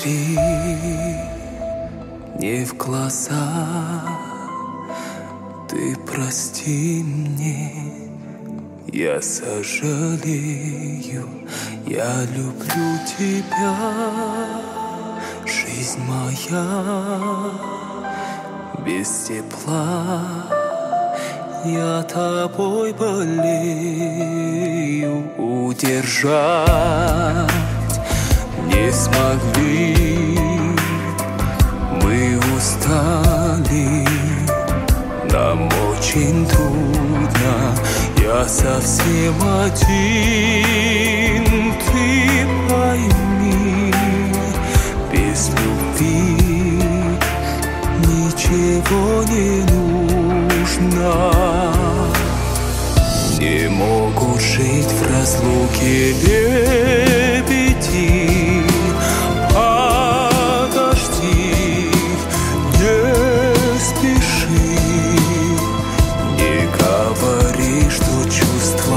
смотри мне в глаза, ты прости мне, я сожалею, я люблю тебя, жизнь моя, без тепла я тобой болею, удержать не смогли, мы устали, нам очень трудно, я совсем один, ты пойми, без любви ничего не нужно. Не могут жить в разлуке лебеди, подожди, не спеши, не говори, что чувства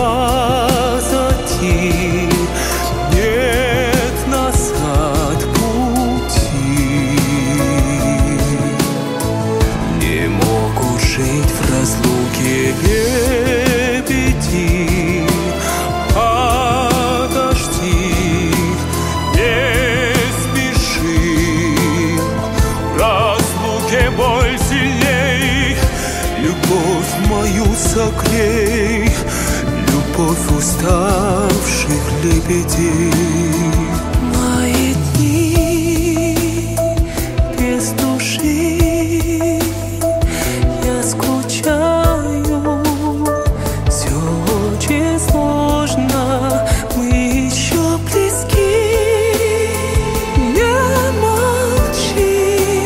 позади, нет назад пути. Не могут жить в разлуке лебеди, подожди, не спеши, в разлуке боль сильней, любовь мою согрей, любовь уставших лебедей. Мои дни без души, я скучаю, все очень сложно, мы еще близки, не молчи,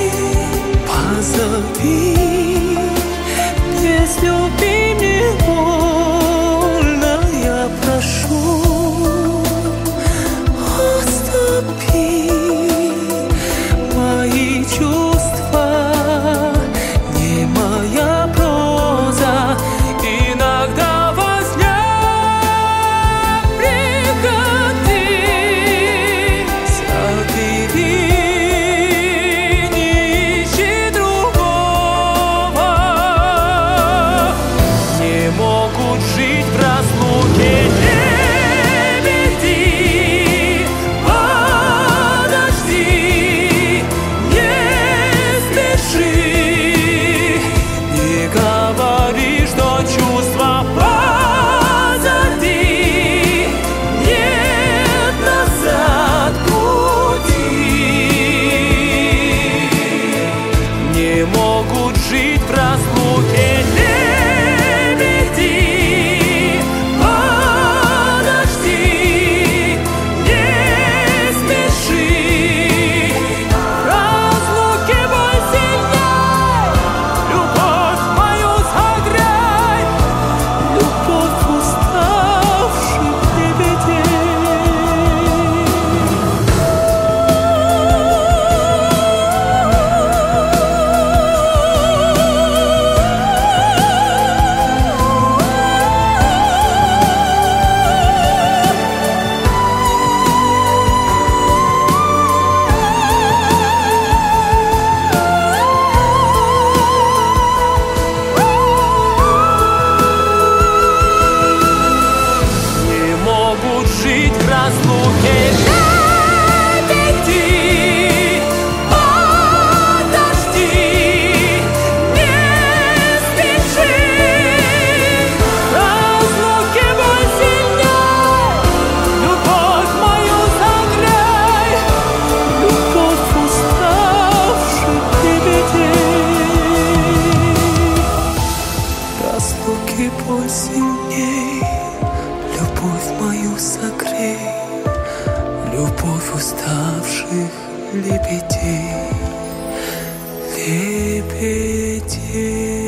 позови, без любви мне больно, я прошу, отступи, мои чувства не моя проза, иногда во сне пригодись, забери, не ищи другого. Не могут жить в разлуке лебеди, подожди, не спеши, не говори, что чувства позади, нет назад пути. Не могут жить в разлуке лебеди, подожди, не спеши, в разлуке боль сильней, любовь мою согрей, любовь уставших лебедей. Не могут жить в разлуке лебеди, подожди, не спеши, в разлуке боль сильней, любовь мою согрей, любовь уставших лебедей. В разлуке боль сильней, любовь мою согрей, любовь уставших лебедей, лебедей.